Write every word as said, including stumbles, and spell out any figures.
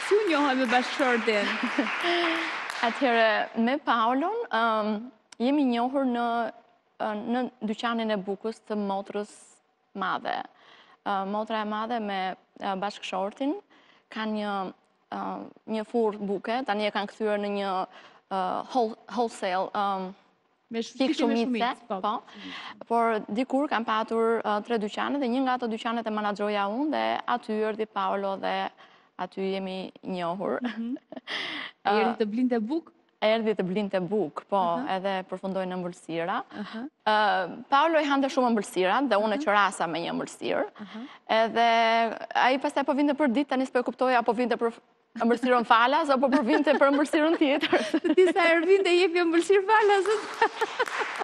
Si u njohën me bashkëshortin? Atëherë, me Paulon, um, jemi njohur në, në dyqanin e bukës të motrës madhe. Uh, motra e madhe me uh, bashkëshortin ka një, uh, një furrë buke, tani e kanë kthyer në një uh, whole, wholesale um, me pikë shumice, po. po. Por dikur kanë patur uh, tre dyqane dhe një nga ato dyqanet e menaxhoja unë dhe aty erdhi Paolo dhe aty jemi njohur. Mm -hmm. Erdhi të blinte bukë? Erdhi të blinte bukë, po, uh -huh. edhe përfundoi në ëmbëlsira. Uh -huh. uh, Paolo i hante shumë ëmbëlsirat dhe unë e qërasa me një ëmbëlsirë. Uh -huh. Edhe ai pastaj po vinte për ditë, tani s'po e kuptoja apo vinte për ëmbëlsirën falas apo po vinte për ëmbëlsirën tjetër. Disa herë vinte jepi ëmbëlsirë falas.